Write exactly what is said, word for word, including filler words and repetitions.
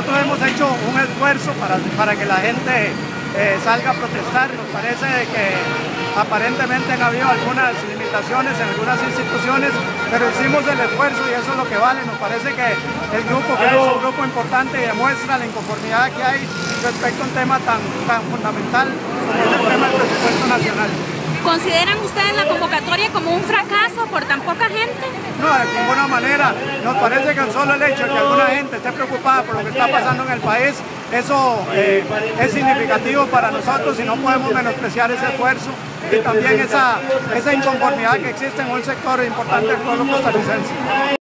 nosotros hemos hecho un esfuerzo para, para que la gente eh, salga a protestar. Nos parece que aparentemente han habido algunas limitaciones en algunas instituciones, pero hicimos el esfuerzo y eso es lo que vale. Nos parece que el grupo, que es un grupo importante, y demuestra la inconformidad que hay respecto a un tema tan, tan fundamental como es el tema del presupuesto nacional. ¿Consideran ustedes la convocatoria como un fracaso por tan poca gente? No, de ninguna manera. Nos parece que solo el hecho de que alguna gente esté preocupada por lo que está pasando en el país, eso eh, es significativo para nosotros y no podemos menospreciar ese esfuerzo y también esa, esa inconformidad que existe en un sector importante del pueblo costarricense.